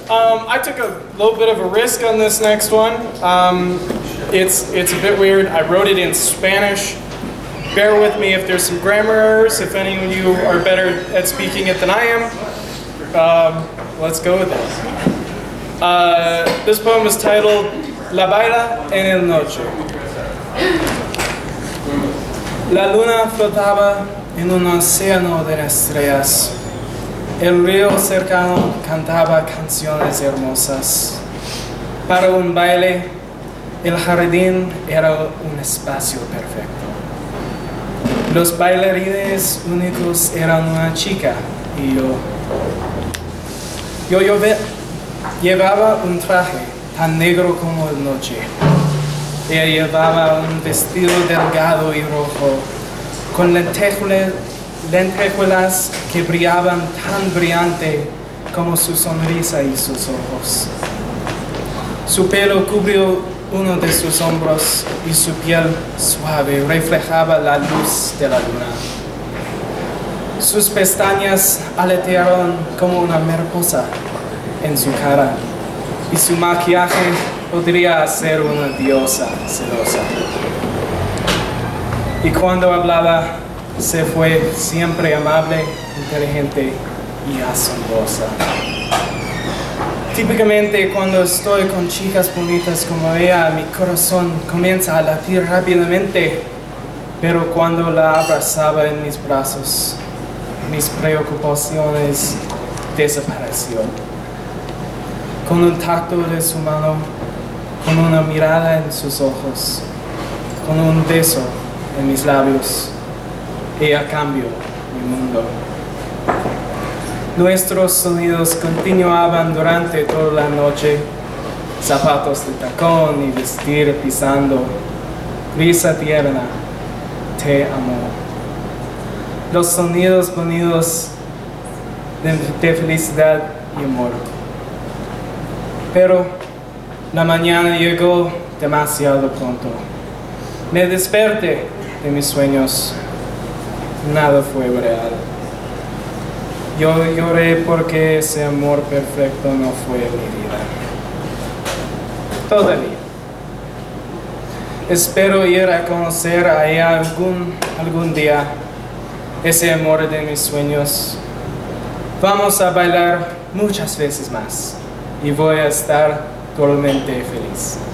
I took a little bit of a risk on this next one. It's a bit weird. I wrote it in Spanish. Bear with me if there's some grammar errors. If any of you are better at speaking it than I am, let's go with it. This poem is titled La baila en el noche. La luna flotaba en un océano de estrellas. El río cercano cantaba canciones hermosas. Para un baile, el jardín era un espacio perfecto. Los bailarines únicos eran una chica y yo. Yo llevaba un traje tan negro como la noche. Ella llevaba un vestido delgado y rojo, con lentejuelas que brillaban tan brillante como su sonrisa y sus ojos. Su pelo cubrió uno de sus hombros y su piel suave reflejaba la luz de la luna. Sus pestañas aletearon como una mariposa en su cara y su maquillaje podría ser una diosa celosa. Y cuando hablaba, se fue siempre amable, inteligente y asombrosa. Típicamente, cuando estoy con chicas bonitas como ella, mi corazón comienza a latir rápidamente, pero cuando la abrazaba en mis brazos, mis preocupaciones desaparecieron. Con un tacto de su mano, con una mirada en sus ojos, con un beso en mis labios, ella cambió mi mundo. Nuestros sonidos continuaban durante toda la noche, zapatos de tacón y vestir pisando, risa tierna, te amo. Los sonidos bonitos de felicidad y amor. Pero la mañana llegó demasiado pronto. Me desperté de mis sueños. Nada fue real. Yo lloré porque ese amor perfecto no fue mi vida. Todavía. Espero ir a conocer a ella algún día, ese amor de mis sueños. Vamos a bailar muchas veces más y voy a estar totalmente feliz.